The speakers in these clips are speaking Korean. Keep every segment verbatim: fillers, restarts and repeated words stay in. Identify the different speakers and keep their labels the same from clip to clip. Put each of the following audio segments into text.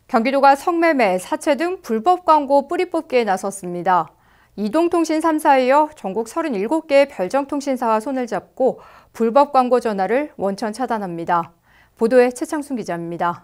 Speaker 1: 경기도가 성매매, 사채 등 불법 광고 뿌리 뽑기에 나섰습니다. 이동통신 삼 사에 이어 전국 서른일곱 개의 별정통신사와 손을 잡고 불법 광고 전화를 원천 차단합니다. 보도에 최창순 기자입니다.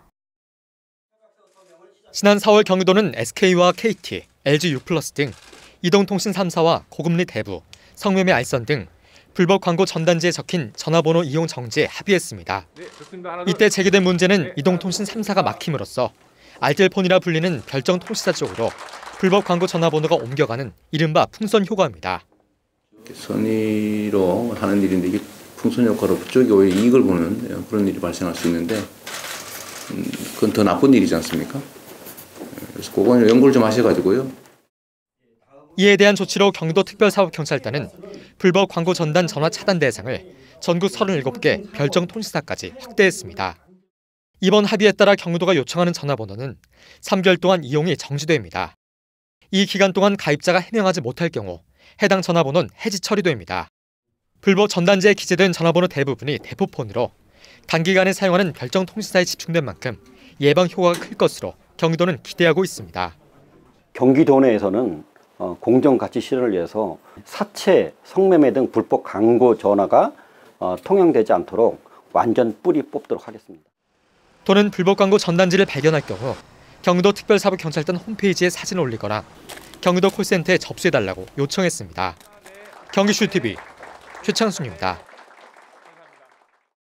Speaker 2: 지난 사월 경기도는 에스케이와 케이티, 엘지 U+ 등 이동통신 삼 사와 고금리 대부, 성매매 알선 등 불법 광고 전단지에 적힌 전화번호 이용 정지에 합의했습니다. 이때 제기된 문제는 이동통신 삼 사가 막힘으로써 알뜰폰이라 불리는 별정통신사 쪽으로 불법 광고 전화번호가 옮겨가는 이른바 풍선 효과입니다.
Speaker 3: 선의로 하는 일인데 이게 풍선 효과로 그쪽이 오히려 이익을 보는 그런 일이 발생할 수 있는데 그건 더 나쁜 일이지 않습니까? 그래서 그건 연구를 좀 하셔가지고요.
Speaker 2: 이에 대한 조치로 경기도특별사법경찰단은 불법 광고 전단 전화 차단 대상을 전국 서른일곱 개 별정통신사까지 확대했습니다. 이번 합의에 따라 경기도가 요청하는 전화번호는 삼 개월 동안 이용이 정지됩니다. 이 기간 동안 가입자가 해명하지 못할 경우 해당 전화번호는 해지 처리됩니다. 불법 전단지에 기재된 전화번호 대부분이 대포폰으로 단기간에 사용하는 별정통신사에 집중된 만큼 예방 효과가 클 것으로 경기도는 기대하고 있습니다.
Speaker 4: 경기도 내에서는 공정가치 실현을 위해서 사채, 성매매 등 불법 광고 전화가 통용되지 않도록 완전 뿌리 뽑도록 하겠습니다.
Speaker 2: 도는 불법 광고 전단지를 발견할 경우 경기도 특별사법경찰단 홈페이지에 사진을 올리거나 경기도 콜센터에 접수해달라고 요청했습니다. 경기슈티비 최창순입니다.